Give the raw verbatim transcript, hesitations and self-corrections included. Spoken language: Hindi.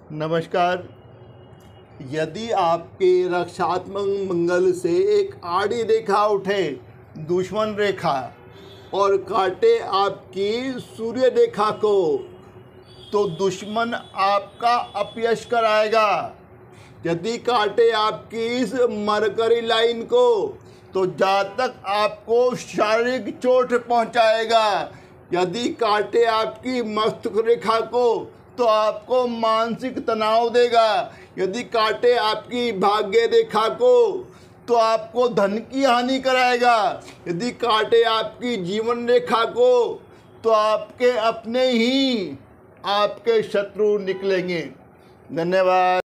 नमस्कार। यदि आपके रक्षात्मक मंगल से एक आड़ी रेखा उठे, दुश्मन रेखा, और काटे आपकी सूर्य रेखा को, तो दुश्मन आपका अपयश कराएगा। यदि काटे आपकी इस मरकरी लाइन को, तो जातक आपको शारीरिक चोट पहुंचाएगा। यदि काटे आपकी मस्तक रेखा को, तो आपको मानसिक तनाव देगा। यदि काटे आपकी भाग्य रेखा को, तो आपको धन की हानि कराएगा। यदि काटे आपकी जीवन रेखा को, तो आपके अपने ही आपके शत्रु निकलेंगे। धन्यवाद।